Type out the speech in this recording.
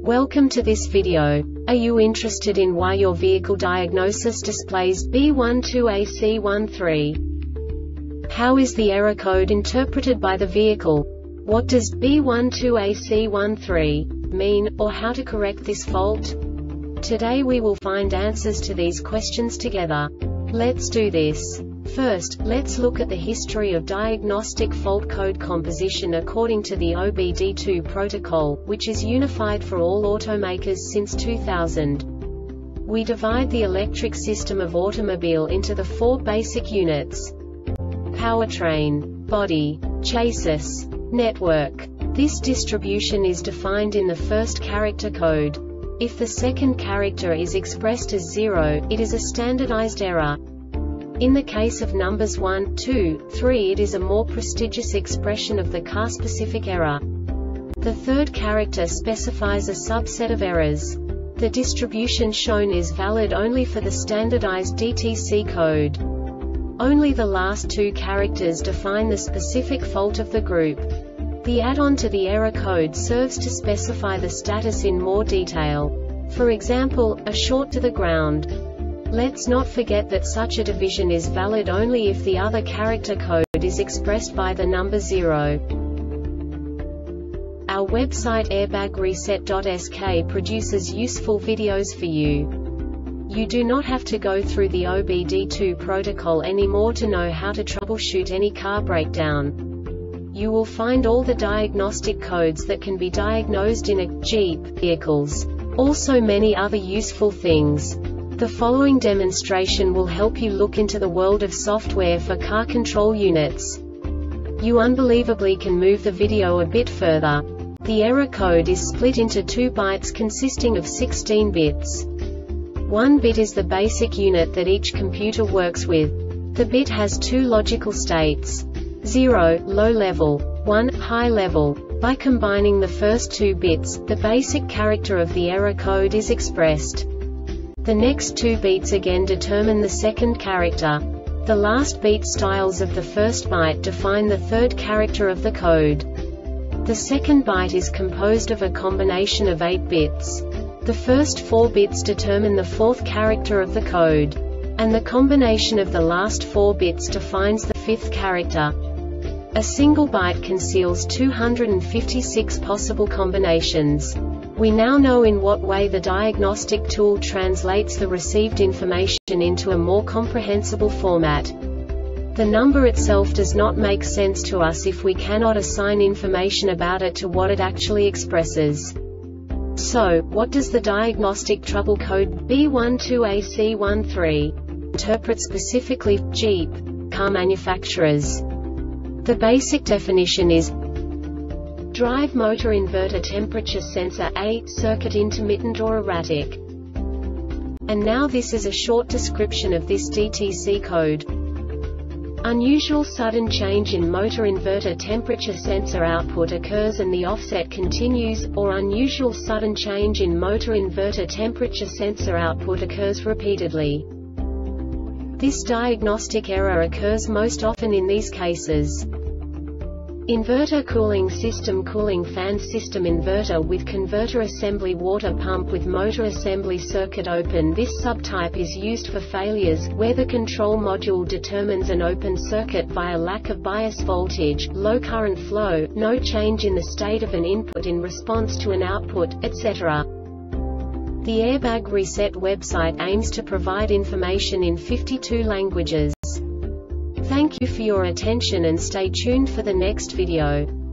Welcome to this video. Are you interested in why your vehicle diagnosis displays B12AC13? How is the error code interpreted by the vehicle? What does B12AC13 mean, or how to correct this fault? Today we will find answers to these questions together. Let's do this. First, let's look at the history of diagnostic fault code composition according to the OBD2 protocol, which is unified for all automakers since 2000. We divide the electric system of automobile into the four basic units: powertrain, body, chassis, network. This distribution is defined in the first character code. If the second character is expressed as 0, it is a standardized error. In the case of numbers 1, 2, 3, it is a more prestigious expression of the car-specific error. The third character specifies a subset of errors. The distribution shown is valid only for the standardized DTC code. Only the last two characters define the specific fault of the group. The add-on to the error code serves to specify the status in more detail. For example, a short to the ground. Let's not forget that such a division is valid only if the other character code is expressed by the number 0. Our website airbagreset.sk produces useful videos for you. You do not have to go through the OBD2 protocol anymore to know how to troubleshoot any car breakdown. You will find all the diagnostic codes that can be diagnosed in a Jeep vehicles. Also many other useful things. The following demonstration will help you look into the world of software for car control units. You unbelievably can move the video a bit further. The error code is split into 2 bytes consisting of 16 bits. 1 bit is the basic unit that each computer works with. The bit has 2 logical states: 0, low level, 1, high level. By combining the first 2 bits, the basic character of the error code is expressed. The next 2 beats again determine the second character. The last beat styles of the first byte define the third character of the code. The second byte is composed of a combination of 8 bits. The first 4 bits determine the fourth character of the code. And the combination of the last 4 bits defines the fifth character. A single byte conceals 256 possible combinations. We now know in what way the diagnostic tool translates the received information into a more comprehensible format. The number itself does not make sense to us if we cannot assign information about it to what it actually expresses. So, what does the diagnostic trouble code B12AC13 interpret specifically for Jeep car manufacturers? The basic definition is drive motor inverter temperature sensor A, circuit intermittent or erratic. And now this is a short description of this DTC code. Unusual sudden change in motor inverter temperature sensor output occurs and the offset continues, or unusual sudden change in motor inverter temperature sensor output occurs repeatedly. This diagnostic error occurs most often in these cases: inverter cooling system, cooling fan system, inverter with converter assembly, water pump with motor assembly circuit open. This subtype is used for failures where the control module determines an open circuit via lack of bias voltage, low current flow, no change in the state of an input in response to an output, etc. The Airbag Reset website aims to provide information in 52 languages. Thank you for your attention and stay tuned for the next video.